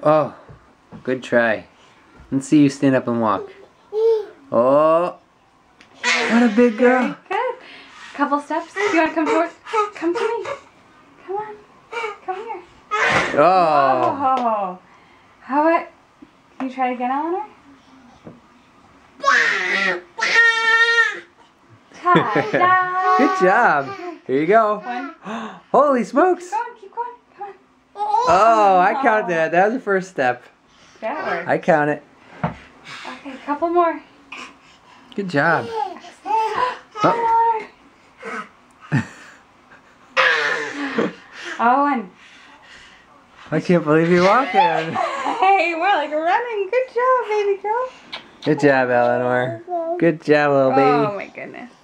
Oh, good try. Let's see you stand up and walk. Oh, what a big girl. Very good. Couple steps. Do you want to come forward? Come to me. Come on. Come here. Oh. Oh. How about, can you try it again, Eleanor? Ta-da! Good job. Here you go. One. Holy smokes. Keep going. Come on. Oh, I count that. That was the first step. That worked. I count it. Okay, a couple more. Good job. Oh. Owen. I can't believe you're walking. Hey, we're like running. Good job, baby girl. Good job, Eleanor. Good job, little baby. Oh my goodness.